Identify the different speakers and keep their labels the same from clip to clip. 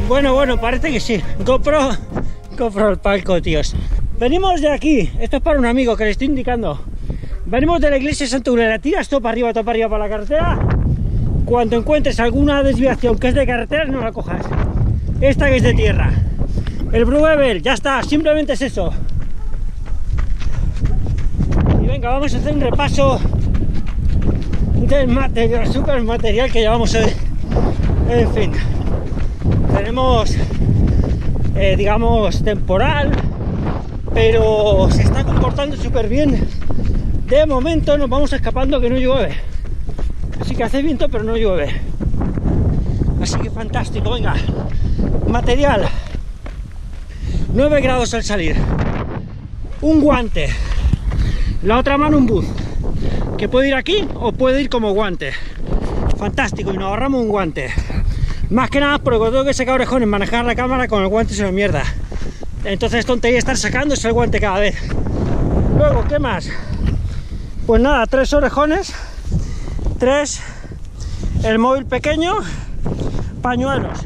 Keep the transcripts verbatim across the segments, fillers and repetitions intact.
Speaker 1: Bueno, bueno, parece que sí. GoPro, GoPro el palco, tíos. Venimos de aquí, esto es para un amigo que le estoy indicando. Venimos de la iglesia de Santa Eulalia, tiras todo para arriba, todo para arriba para la carretera. Cuando encuentres alguna desviación que es de carretera, no la cojas. Esta que es de tierra. El Bruevel, ya está, simplemente es eso. Y venga, vamos a hacer un repaso del material, super material que llevamos hoy. En fin, tenemos, eh, digamos, temporal, pero se está comportando súper bien. De momento nos vamos escapando que no llueve. Así que hace viento, pero no llueve. Así que fantástico, venga. Material. nueve grados al salir. Un guante. La otra mano un buz. Que puede ir aquí o puede ir como guante. Fantástico, y nos ahorramos un guante. Más que nada porque cuando tengo que sacar orejones, manejar la cámara con el guante se me mierda. Entonces es tontería estar sacándose el guante cada vez. Luego, ¿qué más? Pues nada, tres orejones, tres, el móvil pequeño, pañuelos.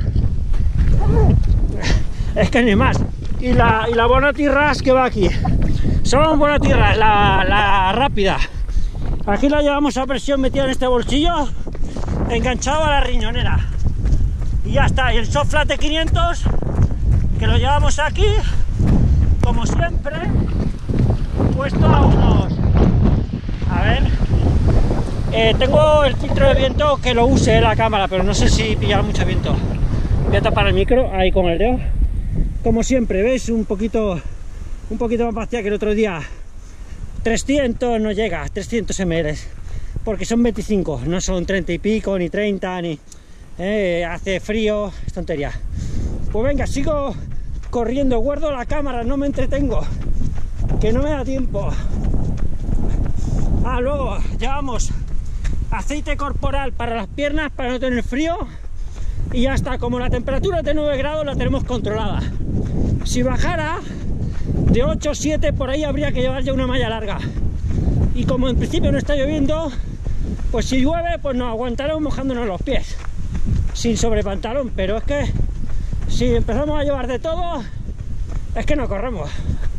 Speaker 1: Es que ni más. Y la, y la Bonatirras que va aquí. Solo Bonatirras, la, la rápida. Aquí la llevamos a presión metida en este bolsillo, enganchado a la riñonera. Y ya está. Y el Soflat de quinientos, que lo llevamos aquí, como siempre, puesto a unos... A ver, eh, tengo el filtro de viento que lo use la cámara, pero no sé si pillará mucho viento. Voy a tapar el micro ahí con el dedo. Como siempre, ¿veis? Un poquito, un poquito más vacía que el otro día. trescientos no llega, trescientos mililitros, porque son veinticinco, no son treinta y pico, ni treinta, ni... Eh, hace frío, es tontería. Pues venga, sigo corriendo, guardo la cámara, no me entretengo, que no me da tiempo. Ah, luego llevamos aceite corporal para las piernas para no tener frío. Y ya está, como la temperatura es de nueve grados la tenemos controlada. Si bajara de ocho o siete por ahí habría que llevar ya una malla larga. Y como en principio no está lloviendo, pues si llueve pues nos aguantaremos mojándonos los pies sin sobrepantalón, pero es que si empezamos a llevar de todo es que no corremos.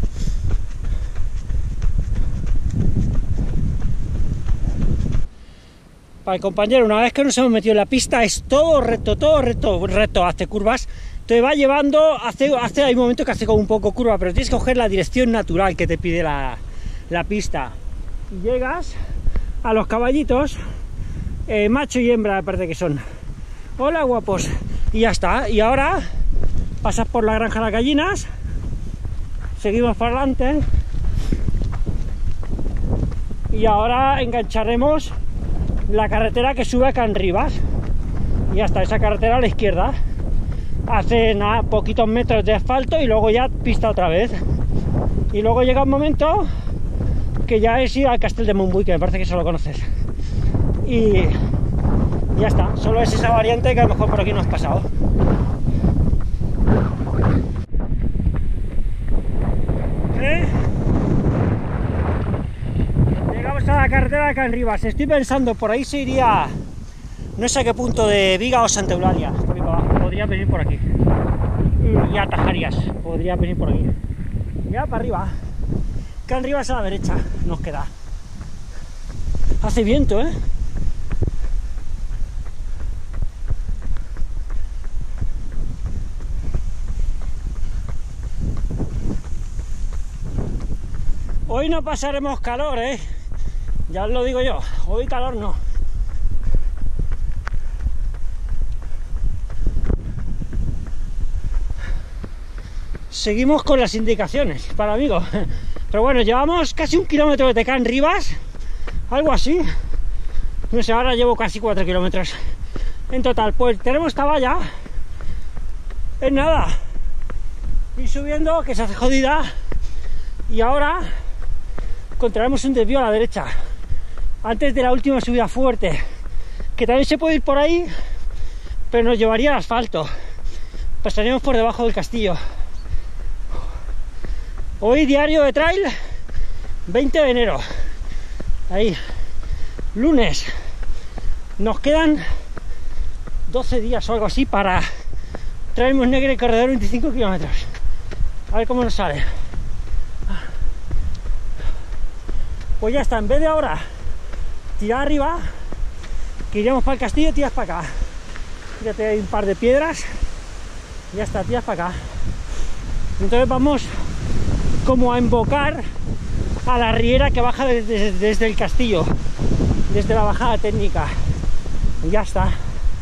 Speaker 1: Para el compañero, una vez que nos hemos metido en la pista es todo recto, todo recto, recto, hace curvas, te va llevando, hace, hace hay momentos que hace como un poco curva, pero tienes que coger la dirección natural que te pide la, la pista. Y llegas a los caballitos, eh, macho y hembra me parece que son. Hola guapos, y ya está. Y ahora pasas por la granja de las gallinas, seguimos para adelante y ahora engancharemos la carretera que sube a Can Ribas. Y ya está, esa carretera a la izquierda. Hace nada, poquitos metros de asfalto y luego ya pista otra vez. Y luego llega un momento que ya es ir al Castel de Montbui, que me parece que eso lo conoces. Y ya está, solo es esa variante que a lo mejor por aquí no has pasado. ¿Eh? Llegamos a la carretera de Can Ribas. Estoy pensando, por ahí se iría, no sé a qué punto de Viga o Santa Eulalia. Por ahí para abajo. Podría venir por aquí. Y atajarías, podría venir por aquí. Ya para arriba. Can Ribas a la derecha nos queda. Hace viento, ¿eh? Hoy no pasaremos calor, ¿eh? Ya os lo digo yo, hoy calor no. Seguimos con las indicaciones para amigos. Pero bueno, llevamos casi un kilómetro de Can Ribas, algo así. No sé, ahora llevo casi cuatro kilómetros en total. Pues tenemos esta valla. Es nada. Ir subiendo, que se hace jodida. Y ahora encontraremos un desvío a la derecha, antes de la última subida fuerte, que también se puede ir por ahí, pero nos llevaría al asfalto. Pasaríamos por debajo del castillo. Hoy diario de trail, veinte de enero. Ahí, lunes. Nos quedan doce días o algo así para traemos Negre corredor veinticinco kilómetros. A ver cómo nos sale. Pues ya está, en vez de ahora tirar arriba, que iremos para el castillo, tiras para acá. Fíjate, hay un par de piedras. Ya está, tiras para acá. Entonces vamos como a embocar a la riera que baja desde, desde el castillo, desde la bajada técnica. Y ya está.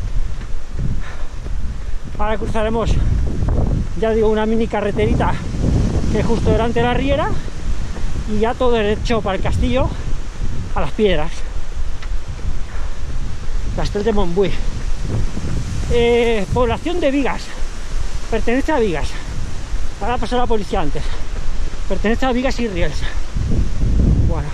Speaker 1: Ahora cruzaremos, ya digo, una mini carreterita que es justo delante de la riera, y ya todo derecho para el castillo, a las piedras. Castel de Montbui. Eh, población de Vigas. Pertenece a Vigas. Ahora pasó la policía antes. Pertenece a Vigas y Riells. Bueno.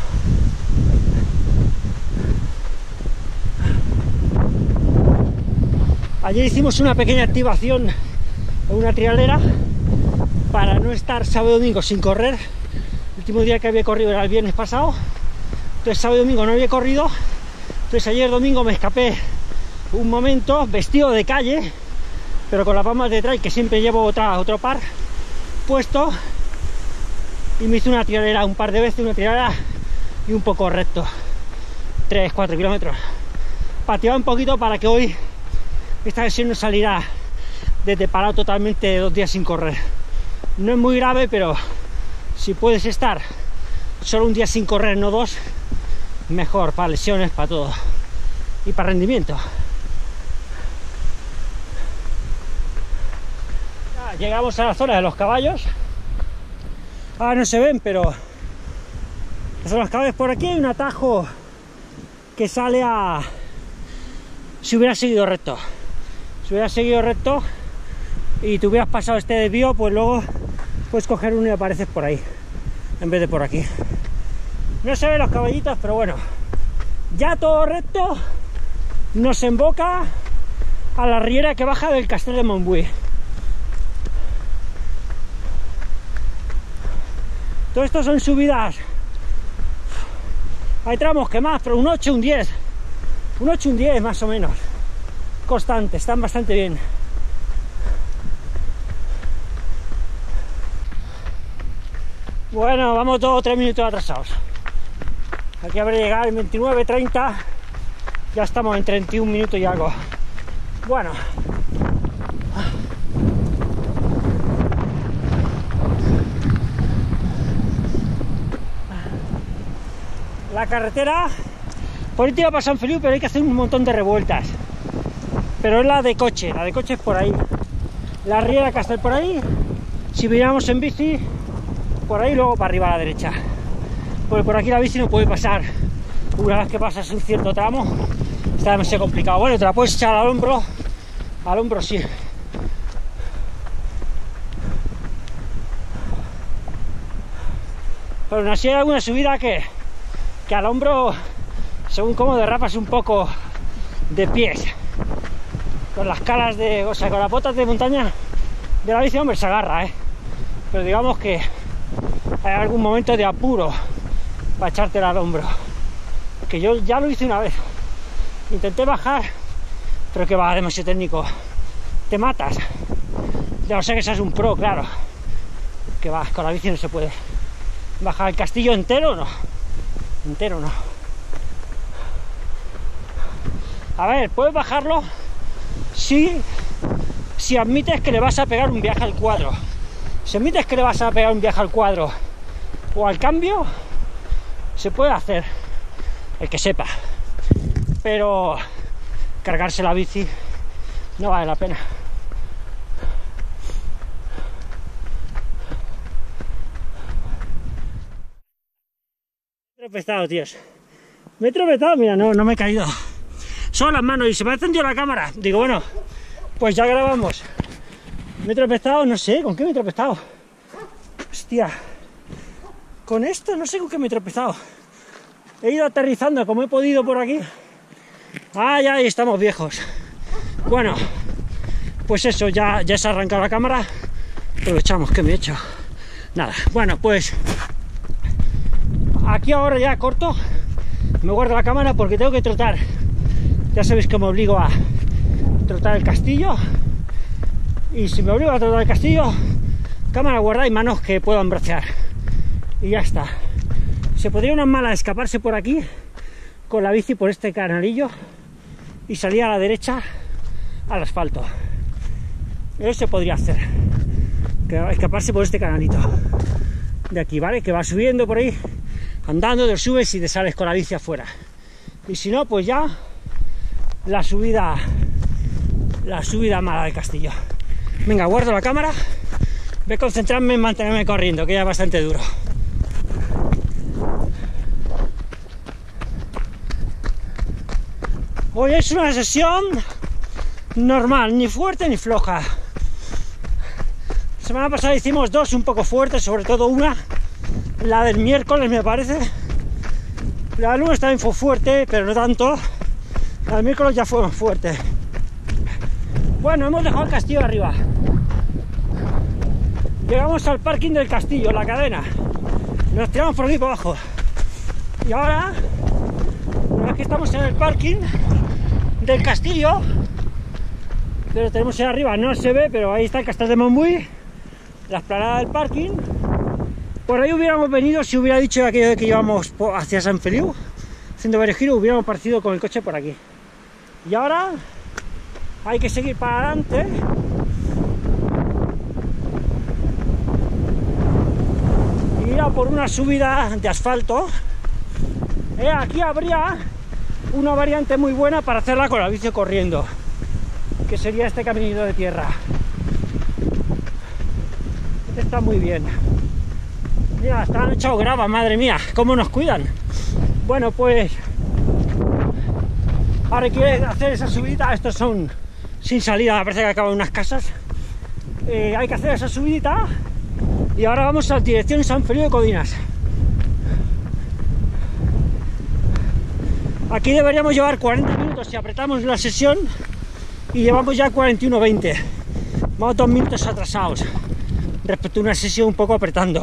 Speaker 1: Ayer hicimos una pequeña activación en una trialera para no estar sábado y domingo sin correr. El último día que había corrido era el viernes pasado. Entonces sábado y domingo no había corrido. Entonces ayer domingo me escapé un momento vestido de calle, pero con las palmas de trail, que siempre llevo otra, otro par puesto, y me hice una trialera un par de veces, una trialera y un poco recto, tres cuatro kilómetros. Pateaba un poquito para que hoy esta sesión no salirá desde parado totalmente dos días sin correr. No es muy grave, pero si puedes estar solo un día sin correr, no dos, mejor, para lesiones, para todo y para rendimiento. Ya, llegamos a la zona de los caballos. Ahora no se ven, pero la zona de los caballos, por aquí hay un atajo que sale a... Si hubiera seguido recto, si hubieras seguido recto y te hubieras pasado este desvío, pues luego puedes coger uno y apareces por ahí en vez de por aquí. No se ven los caballitos, pero bueno, ya todo recto nos emboca a la riera que baja del Castel de Montbui. Todo esto son subidas, hay tramos que más, pero un ocho, un diez, un ocho, un diez más o menos, constante, están bastante bien. Bueno, vamos dos o tres minutos atrasados. Aquí habré llegado en veintinueve, treinta, ya estamos en treinta y un minutos y algo. Bueno, la carretera por ahí te iba para San Feliu, pero hay que hacer un montón de revueltas. Pero es la de coche, la de coche es por ahí. La riera Castel por ahí. Si viniéramos en bici, por ahí, luego para arriba a la derecha. Porque por aquí la bici no puede pasar. Una vez que pasas un cierto tramo, está demasiado complicado. Bueno, te la puedes echar al hombro. Al hombro sí. Pero aún así hay alguna subida que, que al hombro, según cómo derrapas un poco de pies. Con las calas de, o sea, con las botas de montaña de la bici, hombre, se agarra, ¿eh? Pero digamos que hay algún momento de apuro para echártela al hombro. Que yo ya lo hice una vez. Intenté bajar, pero que va demasiado técnico. Te matas. Ya no sé que seas un pro, claro. Que va, con la bici no se puede. Bajar el castillo entero, no. Entero, no. A ver, puedes bajarlo si, si admites que le vas a pegar un viaje al cuadro. Si admites que le vas a pegar un viaje al cuadro o al cambio, se puede hacer, el que sepa. Pero cargarse la bici no vale la pena. Me he tropezado, tíos. Me he tropezado, mira, no, no me he caído. Solo las manos y se me ha encendido la cámara. Digo, bueno, pues ya grabamos. Me he tropezado, no sé, ¿con qué me he tropezado? Hostia. Con esto no sé con qué me he tropezado. He ido aterrizando como he podido por aquí. Ah, ya ahí estamos viejos. Bueno, pues eso, ya, ya se ha arrancado la cámara. Aprovechamos que me he hecho. Nada, bueno, pues aquí ahora ya corto. Me guardo la cámara porque tengo que trotar. Ya sabéis que me obligo a trotar el castillo. Y si me obligo a tratar el castillo, cámara guardada y manos que puedan bracear. Y ya está. Se podría una mala escaparse por aquí con la bici por este canalillo y salir a la derecha al asfalto. Eso se podría hacer, que escaparse por este canalito de aquí, ¿vale? Que va subiendo por ahí, andando, te subes y te sales con la bici afuera. Y si no, pues ya la subida, la subida mala del castillo. Venga, guardo la cámara, voy a concentrarme en mantenerme corriendo, que ya es bastante duro. Hoy es una sesión normal, ni fuerte ni floja. La semana pasada hicimos dos un poco fuertes, sobre todo una, la del miércoles me parece. La del lunes también fue fuerte, pero no tanto. La del miércoles ya fue más fuerte. Bueno, hemos dejado el castillo arriba. Llegamos al parking del castillo, la cadena. Nos tiramos por aquí por abajo. Y ahora, una vez que estamos en el parking del castillo, pero tenemos ahí arriba, no se ve, pero ahí está el Castel de Montbui, la explanada del parking. Por ahí hubiéramos venido si hubiera dicho aquello de que íbamos hacia San Feliu, haciendo varios giros, hubiéramos partido con el coche por aquí. Y ahora hay que seguir para adelante. Y ir a por una subida de asfalto. Eh, aquí habría una variante muy buena para hacerla con la bici corriendo, que sería este caminito de tierra. Este está muy bien. Mira, están echado grava, madre mía, cómo nos cuidan. Bueno, pues ahora hay que hacer esa subida. Estos son sin salida, me parece que acaban unas casas. Eh, hay que hacer esa subidita y ahora vamos a la dirección San Feliu de Codinas. Aquí deberíamos llevar cuarenta minutos si apretamos la sesión y llevamos ya cuarenta y uno veinte. Vamos dos minutos atrasados respecto a una sesión un poco apretando.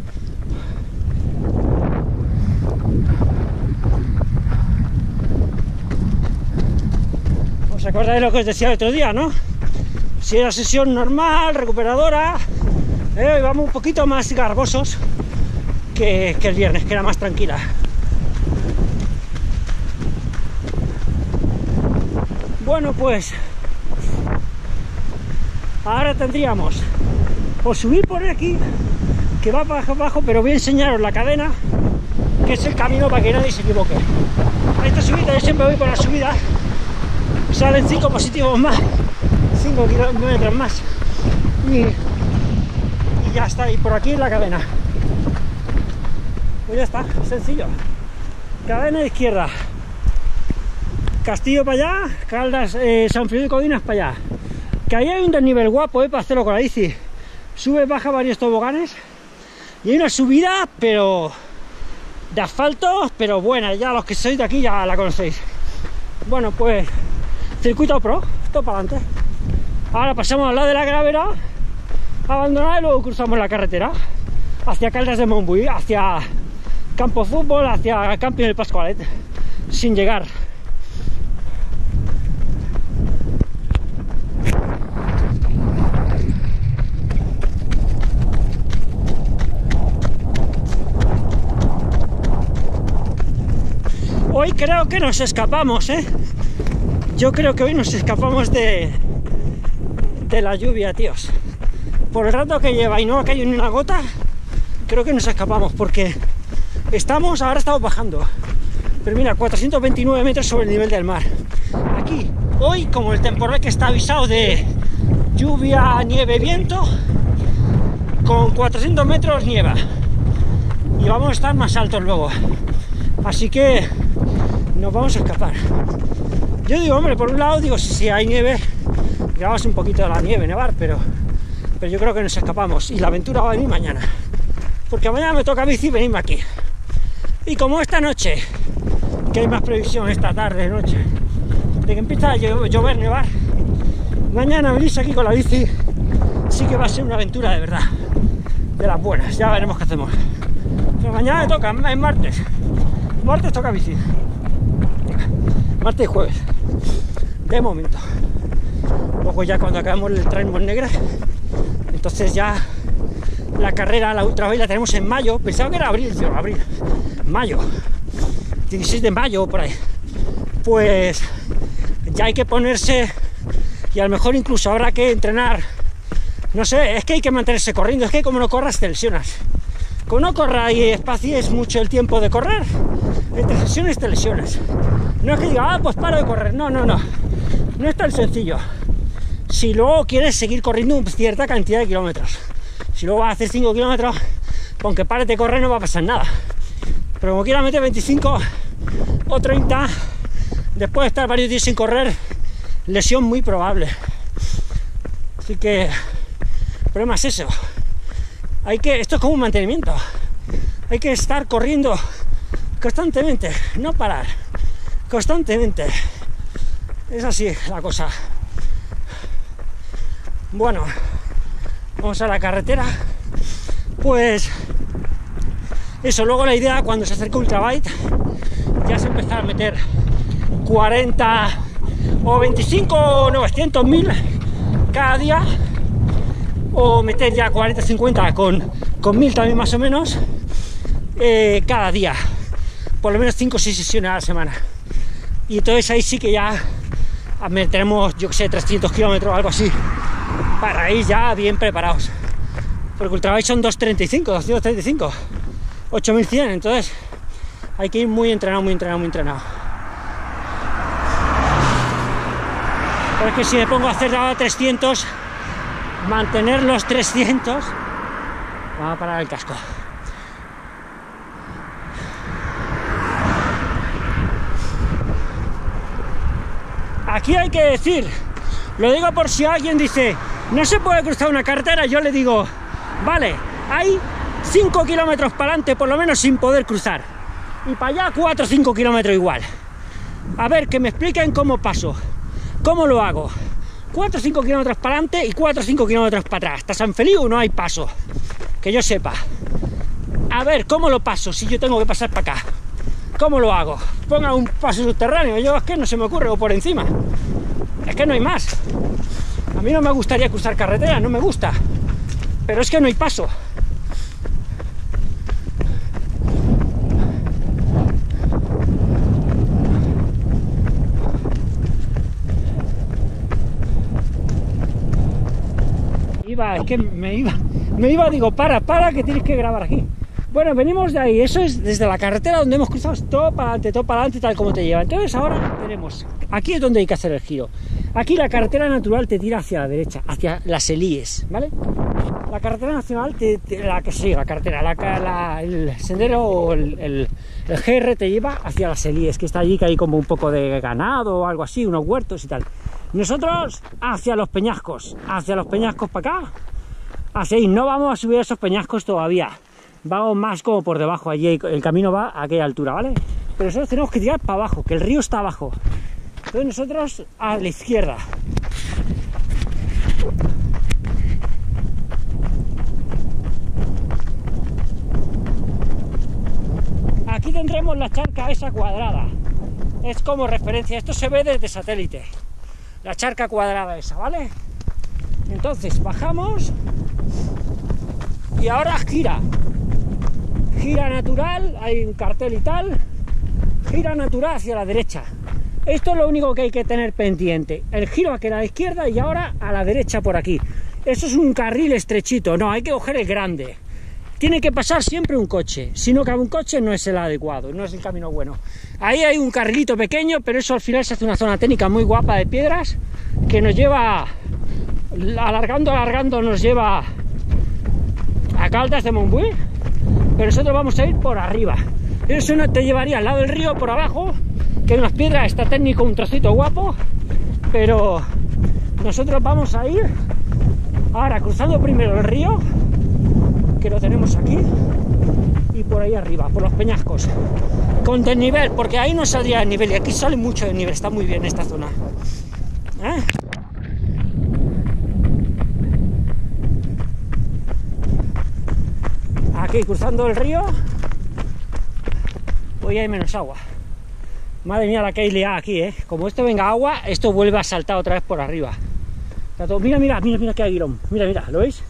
Speaker 1: ¿Os acordáis de lo que os decía el otro día, no? Si era sesión normal, recuperadora, eh, hoy vamos un poquito más garbosos que, que el viernes, que era más tranquila. Bueno, pues ahora tendríamos o subir por aquí, que va para abajo, pero voy a enseñaros la cadena, que es el camino para que nadie se equivoque. A esta subida yo siempre voy por la subida, salen cinco positivos más, cinco kilómetros más, y, y ya está. Y por aquí es la cadena. Pues ya está, sencillo. Cadena de izquierda, Castillo para allá, Caldas, eh, San Feliu de Codinas para allá. Que ahí hay un desnivel guapo, eh, para hacerlo con la bici. Sube, baja varios toboganes y hay una subida, pero de asfalto, pero buena. Ya los que sois de aquí ya la conocéis. Bueno, pues circuito pro, esto para adelante. Ahora pasamos al lado de la gravera abandonada y luego cruzamos la carretera hacia Caldas de Montbui, hacia Campo Fútbol, hacia Camping del Pascualet, sin llegar. Hoy creo que nos escapamos, ¿eh? Yo creo que hoy nos escapamos de, de la lluvia, tíos. Por el rato que lleva y no ha caído ni una gota, creo que nos escapamos porque estamos, ahora estamos bajando. Pero mira, cuatrocientos veintinueve metros sobre el nivel del mar. Aquí, hoy, como el temporal que está avisado de lluvia, nieve, viento, con cuatrocientos metros nieva. Y vamos a estar más altos luego. Así que nos vamos a escapar. Yo digo, hombre, por un lado digo, si, si hay nieve, grabamos un poquito de la nieve, nevar, pero, pero yo creo que nos escapamos. Y la aventura va a venir mañana, porque mañana me toca bici y venirme aquí. Y como esta noche, que hay más previsión esta tarde, noche, de que empieza a llover, nevar, mañana venís aquí con la bici, sí que va a ser una aventura de verdad, de las buenas. Ya veremos qué hacemos. Pero mañana me toca, es martes. Martes toca bici. Martes y jueves. De momento. Luego ya cuando acabamos el Trail Montnegre, entonces ya la carrera, la Ultra Trail la tenemos en mayo. Pensaba que era abril, tío, abril, mayo, dieciséis de mayo por ahí. Pues ya hay que ponerse, y a lo mejor incluso habrá que entrenar, no sé, es que hay que mantenerse corriendo, es que como no corras te lesionas. Como no corras y espacies mucho el tiempo de correr, entre sesiones te lesionas. No es que diga, ah, pues paro de correr, no, no, no, no es tan sencillo. Si luego quieres seguir corriendo una cierta cantidad de kilómetros, si luego vas a hacer cinco kilómetros, aunque pares de correr no va a pasar nada. Pero como quieras meter veinticinco o treinta, después de estar varios días sin correr, lesión muy probable. Así que el problema es eso. Hay que, esto es como un mantenimiento. Hay que estar corriendo constantemente, no parar, constantemente. Es así la cosa. Bueno, vamos a la carretera. Pues eso, luego la idea cuando se acerque Ultrabike ya es empezar a meter cuarenta o veinticinco o novecientos mil cada día, o meter ya cuarenta cincuenta con, con mil también más o menos eh, cada día, por lo menos cinco o seis sesiones a la semana. Y entonces ahí sí que ya meteremos, yo que sé, trescientos kilómetros o algo así, para ir ya bien preparados, porque Ultrabike son doscientos treinta y cinco, doscientos treinta y cinco, ocho mil cien, entonces hay que ir muy entrenado, muy entrenado, muy entrenado. Pero es que si me pongo a hacer ahora trescientos, mantener los trescientos, vamos a parar el casco. Aquí hay que decir, lo digo por si alguien dice, no se puede cruzar una carretera, yo le digo, vale, hay cinco kilómetros para adelante por lo menos sin poder cruzar, y para allá cuatro o cinco kilómetros igual. A ver, que me expliquen cómo paso, cómo lo hago. cuatro o cinco kilómetros para adelante y cuatro o cinco kilómetros para atrás. Hasta San Feliu no hay paso, que yo sepa. A ver, ¿cómo lo paso si yo tengo que pasar para acá? ¿Cómo lo hago? Ponga un paso subterráneo, yo es que no se me ocurre, o por encima. Es que no hay más. A mí no me gustaría cruzar carretera, no me gusta. Pero es que no hay paso. Iba, es que me iba, me iba, digo, para, para, que tienes que grabar aquí. Bueno, venimos de ahí, eso es desde la carretera donde hemos cruzado, todo para adelante, todo para adelante, tal como te lleva. Entonces ahora tenemos, aquí es donde hay que hacer el giro. Aquí la carretera natural te tira hacia la derecha, hacia las Elíes, ¿vale? La carretera nacional, te, te, la que sí, la carretera, la, la, el sendero o el, el, el G R te lleva hacia las Elíes, que está allí, que hay como un poco de ganado o algo así, unos huertos y tal. Nosotros hacia los peñascos, hacia los peñascos para acá, hacia ahí, no vamos a subir esos peñascos todavía. Vamos más como por debajo, allí el camino va a aquella altura, ¿vale? Pero nosotros tenemos que tirar para abajo, que el río está abajo. Entonces nosotros a la izquierda. Aquí tendremos la charca esa cuadrada. Es como referencia, esto se ve desde satélite. La charca cuadrada esa, ¿vale? Entonces bajamos y ahora gira. Gira natural, hay un cartel y tal, gira natural hacia la derecha. Esto es lo único que hay que tener pendiente, el giro aquí a la izquierda y ahora a la derecha por aquí. Eso es un carril estrechito, no, hay que coger el grande. Tiene que pasar siempre un coche, si no cabe un coche no es el adecuado, no es el camino bueno. Ahí hay un carrilito pequeño, pero eso al final se hace una zona técnica muy guapa de piedras, que nos lleva, alargando, alargando, nos lleva a Caldas de Montbui. Pero nosotros vamos a ir por arriba. Eso no te llevaría al lado del río, por abajo, que hay unas piedras, está técnico, un trocito guapo, pero nosotros vamos a ir ahora cruzando primero el río, que lo tenemos aquí, y por ahí arriba, por los peñascos, con desnivel, porque ahí no saldría el nivel, y aquí sale mucho de nivel, está muy bien esta zona. ¿Eh? Aquí cruzando el río, hoy hay menos agua. Madre mía la que hay liada aquí, ¿eh? Como esto venga agua, esto vuelve a saltar otra vez por arriba. Está todo... Mira, mira, mira, mira qué aguilón. Mira, mira, ¿lo veis?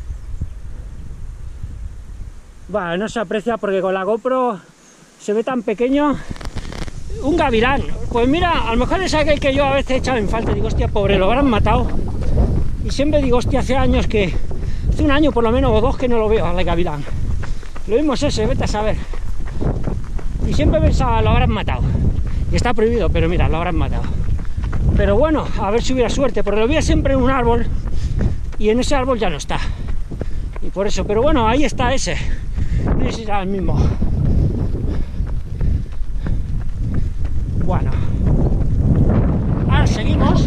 Speaker 1: Bueno, no se aprecia porque con la GoPro se ve tan pequeño. Un gavilán. Pues mira, a lo mejor es aquel que yo a veces he echado en falta. Digo, hostia, pobre, lo habrán matado. Y siempre digo, hostia, hace años que... Hace un año por lo menos, o dos, que no lo veo al gavilán. Lo mismo es ese, vete a saber. Y siempre pensaba, lo habrán matado. Y está prohibido, pero mira, lo habrán matado. Pero bueno, a ver si hubiera suerte, porque lo veía siempre en un árbol. Y en ese árbol ya no está. Y por eso, pero bueno, ahí está ese. No sé si será el mismo. Bueno, ahora seguimos.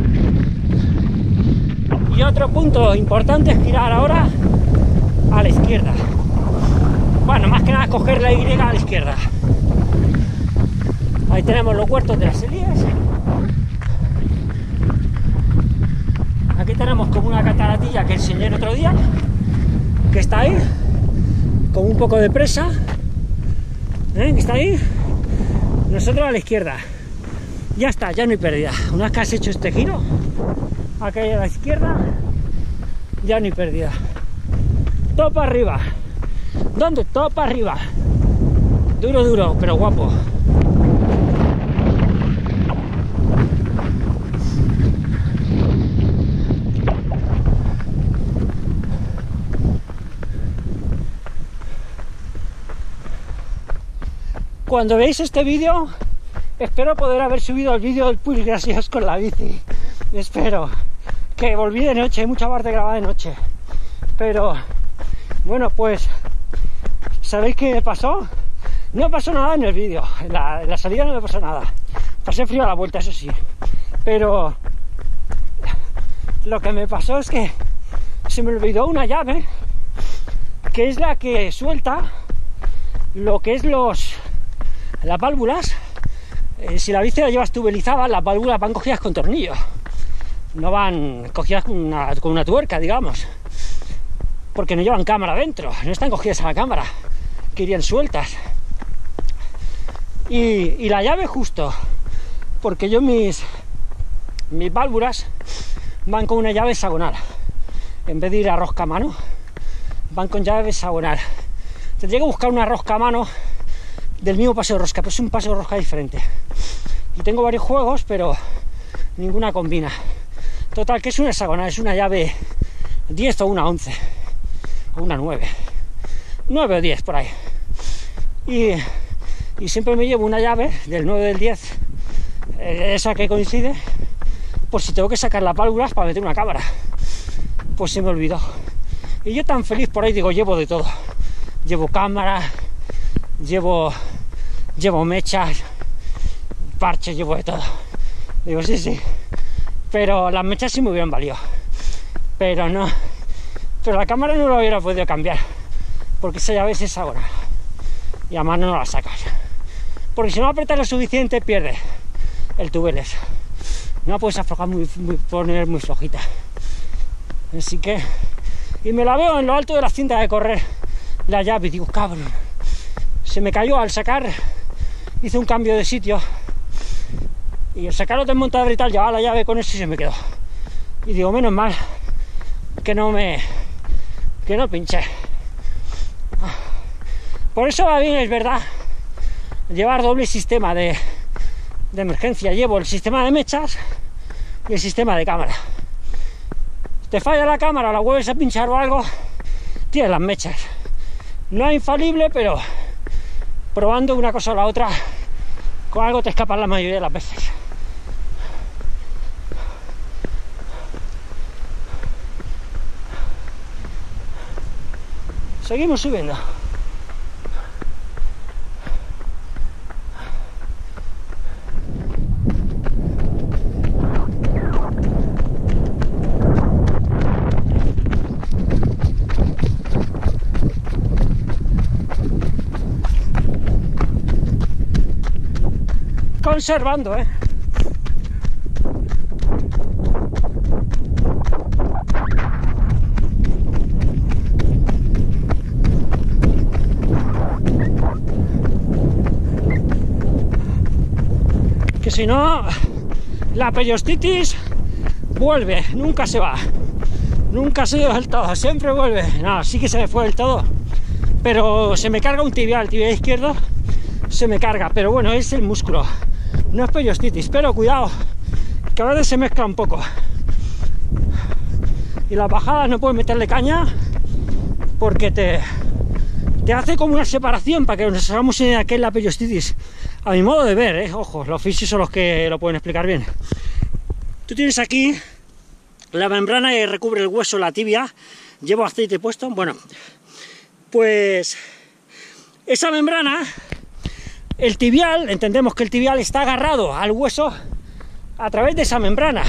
Speaker 1: Y otro punto importante es girar ahora a la izquierda. Bueno, más que nada coger la Y a la izquierda. Ahí tenemos los huertos de las Elías. Aquí tenemos como una cataratilla que enseñé el otro día, que está ahí, con un poco de presa. ¿Eh? Que está ahí. Nosotros a la izquierda. Ya está, ya no hay pérdida. Una vez que has hecho este giro, aquí a la izquierda, ya no hay pérdida. Todo para arriba. ¿Dónde? Todo para arriba. Duro, duro, pero guapo. Cuando veáis este vídeo, espero poder haber subido el vídeo del Puig Gracias con la bici. Espero. Que volví de noche, hay mucha parte grabada de noche. Pero, bueno, pues, ¿sabéis qué me pasó? No pasó nada en el vídeo. En la, en la salida no me pasó nada. Pasé frío a la vuelta, eso sí. Pero, lo que me pasó es que se me olvidó una llave, que es la que suelta lo que es los... las válvulas. Eh, si la bici la llevas tubelizada, las válvulas van cogidas con tornillos, no van cogidas con una, con una tuerca, digamos, porque no llevan cámara dentro, no están cogidas a la cámara, que irían sueltas. Y, y la llave justo, porque yo mis, mis válvulas van con una llave hexagonal, en vez de ir a rosca a mano, van con llave hexagonal. Tendría que buscar una rosca a mano del mismo paso de rosca, pero es un paso de rosca diferente. Y tengo varios juegos, pero ninguna combina. Total, que es una hexagonal, es una llave diez o una once, o una nueve, nueve o diez por ahí. Y, y siempre me llevo una llave del nueve o del diez, eh, esa que coincide, por si tengo que sacar las válvulas para meter una cámara. Pues se me olvidó. Y yo tan feliz por ahí, digo, llevo de todo. Llevo cámara, llevo, llevo mechas, parches, llevo de todo. Digo, sí, sí. Pero las mechas sí me hubieran valido. Pero no. Pero la cámara no la hubiera podido cambiar, porque esa llave es hexagonal. Y a mano no la sacas. Porque si no apretas lo suficiente, pierdes el tubeles. No la puedes aflojar muy, muy, poner muy flojita. Así que... Y me la veo en lo alto de la cinta de correr, la llave, y digo, cabrón. Se me cayó al sacar, hice un cambio de sitio. Y al sacarlo desmontador y tal, llevaba la llave con eso y se me quedó. Y digo, menos mal que no me... que no pinché. Por eso va bien, es verdad, llevar doble sistema de, de emergencia. Llevo el sistema de mechas y el sistema de cámara. Te falla la cámara, la vuelves a pinchar o algo, tienes las mechas. No es infalible, pero probando una cosa o la otra, con algo te escapas la mayoría de las veces. Seguimos subiendo. Conservando, ¿eh? Que si no, la periostitis vuelve, nunca se va, nunca se va del todo, siempre vuelve. No, sí que se me fue del todo, pero se me carga un tibial, el tibial izquierdo se me carga, pero bueno, es el músculo, no es periostitis, pero cuidado, que a veces se mezcla un poco. Y las bajadas no puedes meterle caña porque te, te hace como una separación, para que nos hagamos idea de qué es la periostitis. A mi modo de ver, ¿eh? Ojo, los fisios son los que lo pueden explicar bien. Tú tienes aquí la membrana que recubre el hueso, la tibia. Llevo aceite puesto. Bueno, pues esa membrana, el tibial, entendemos que el tibial está agarrado al hueso a través de esa membrana.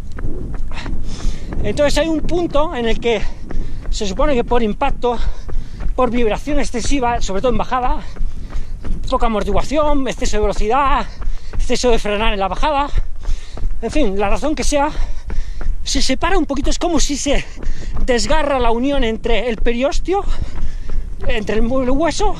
Speaker 1: Entonces hay un punto en el que se supone que por impacto, por vibración excesiva, sobre todo en bajada, poca amortiguación, exceso de velocidad, exceso de frenar en la bajada, en fin, la razón que sea, se separa un poquito, es como si se desgarra la unión entre el periostio, entre el hueso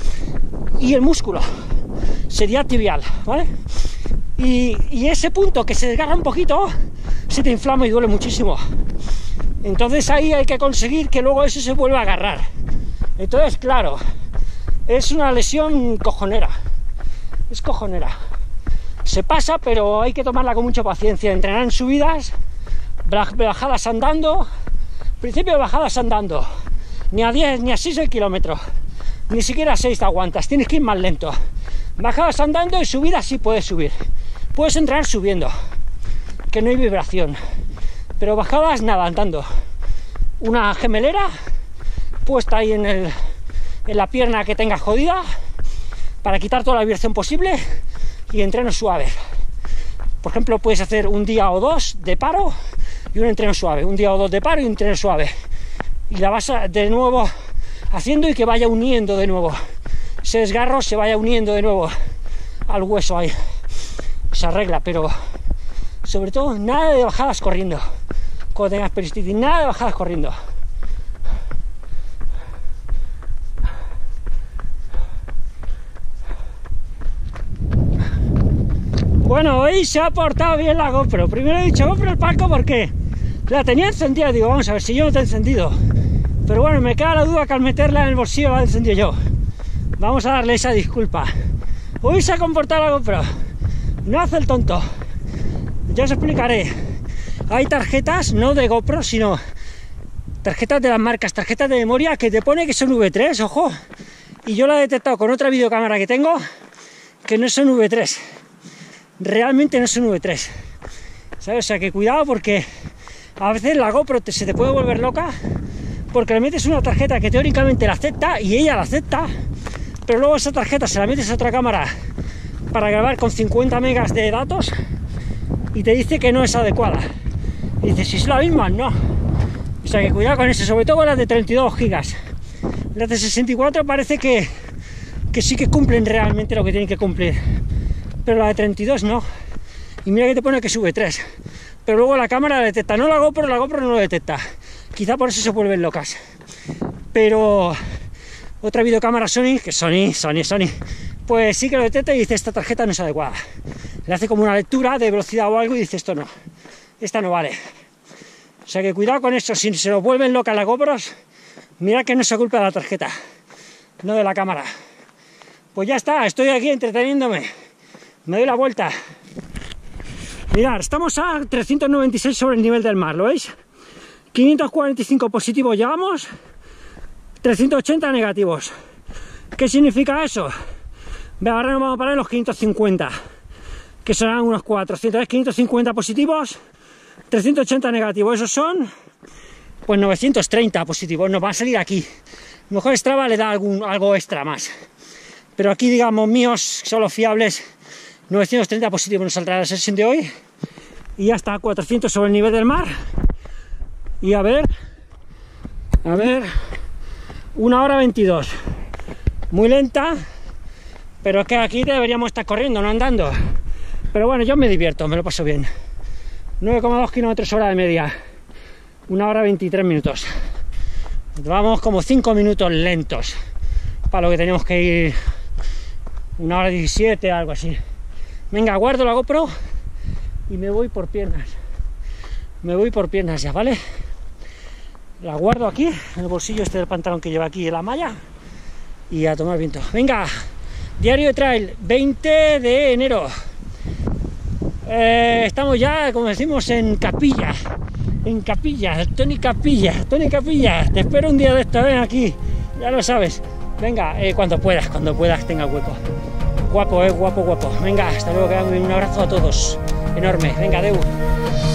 Speaker 1: y el músculo, sería tibial, ¿vale? Y, y ese punto que se desgarra un poquito, se te inflama y duele muchísimo. Entonces ahí hay que conseguir que luego eso se vuelva a agarrar. Entonces, claro, es una lesión cojonera, es cojonera. Se pasa, pero hay que tomarla con mucha paciencia, entrenar en subidas, bajadas andando, principio de bajadas andando, ni a diez ni a seis el kilómetro, ni siquiera a seis te aguantas, tienes que ir más lento. Bajadas andando y subidas sí puedes subir, puedes entrenar subiendo, que no hay vibración, pero bajadas nada, andando. Una gemelera puesta ahí en, el, en la pierna que tengas jodida, para quitar toda la vibración posible, y entrenos suaves. Por ejemplo, puedes hacer un día o dos de paro y un entreno suave, un día o dos de paro y un entreno suave, y la vas a, de nuevo haciendo, y que vaya uniendo de nuevo, ese desgarro se vaya uniendo de nuevo al hueso ahí, se arregla. Pero sobre todo nada de bajadas corriendo cuando tengas periostitis, nada de bajadas corriendo. Bueno, hoy se ha portado bien la GoPro. Primero he dicho GoPro el palco porque la tenía encendida, digo, vamos a ver si yo no te he encendido. Pero bueno, me queda la duda que al meterla en el bolsillo la he encendido yo. Vamos a darle esa disculpa. Hoy se ha comportado la GoPro, no hace el tonto. Ya os explicaré. Hay tarjetas, no de GoPro, sino tarjetas de las marcas, tarjetas de memoria que te pone que son V tres, ojo. Y yo la he detectado con otra videocámara que tengo, que no son V tres. Realmente no son V tres. ¿Sabes? O sea que cuidado, porque a veces la GoPro te, se te puede volver loca, porque le metes una tarjeta que teóricamente la acepta, y ella la acepta, pero luego esa tarjeta se la metes a otra cámara para grabar con cincuenta megas de datos, y te dice que no es adecuada. Y dices, si es la misma, no. O sea que cuidado con eso, sobre todo con las de treinta y dos gigas. Las de sesenta y cuatro parece que, que sí que cumplen realmente lo que tienen que cumplir, pero la de treinta y dos no. Y mira que te pone que es V tres, pero luego la cámara la detecta, no la GoPro, la GoPro no lo detecta. Quizá por eso se vuelven locas. Pero otra videocámara Sony, que Sony, Sony, Sony, pues sí que lo detecta y dice, esta tarjeta no es adecuada. Le hace como una lectura de velocidad o algo y dice, esto no, esta no vale. O sea que cuidado con eso, si se lo vuelven locas las GoPros, mira que no se culpa de la tarjeta, no de la cámara. Pues ya está, estoy aquí entreteniéndome, me doy la vuelta. Mirad, estamos a trescientos noventa y seis sobre el nivel del mar, ¿lo veis? quinientos cuarenta y cinco positivos llevamos, trescientos ochenta negativos. ¿Qué significa eso? Ahora nos vamos a parar en los quinientos cincuenta, que serán unos cuatrocientos, quinientos cincuenta positivos, trescientos ochenta negativos. Esos son, pues, novecientos treinta positivos. Nos va a salir aquí. A lo mejor Strava le da algún, algo extra más, pero aquí, digamos, míos, son los fiables, novecientos treinta positivos nos saldrá la sesión de hoy. Y ya está, cuatrocientos sobre el nivel del mar. Y a ver, a ver, una hora veintidós. Muy lenta, pero es que aquí deberíamos estar corriendo, no andando. Pero bueno, yo me divierto, me lo paso bien. nueve coma dos kilómetros hora de media, una hora veintitrés minutos. Vamos como cinco minutos lentos para lo que tenemos que ir, una hora diecisiete, algo así. Venga, guardo la GoPro y me voy por piernas. me voy por piernas ya, ¿vale? La guardo aquí, en el bolsillo este del pantalón que lleva aquí en la malla, y a tomar viento. Venga, diario de trail, veinte de enero. Eh, estamos ya, como decimos, en Capilla, en Capilla, Tony Capilla, Tony Capilla, te espero un día de esto, ven aquí, ya lo sabes. Venga, eh, cuando puedas, cuando puedas, tenga hueco. Guapo, eh, guapo, guapo. Venga, hasta luego, que un abrazo a todos, enorme. Venga, adeu.